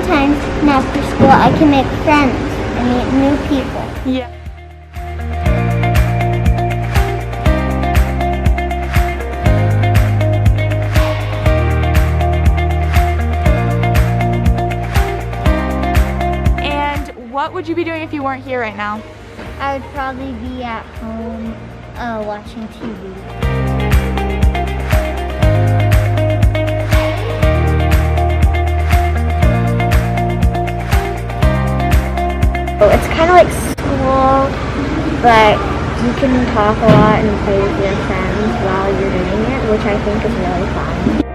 sometimes after school I can make friends and meet new people. Yeah. And what would you be doing if you weren't here right now? I would probably be at home watching TV. It's kind of like school, but you can talk a lot and play with your friends while you're doing it, which I think is really fun.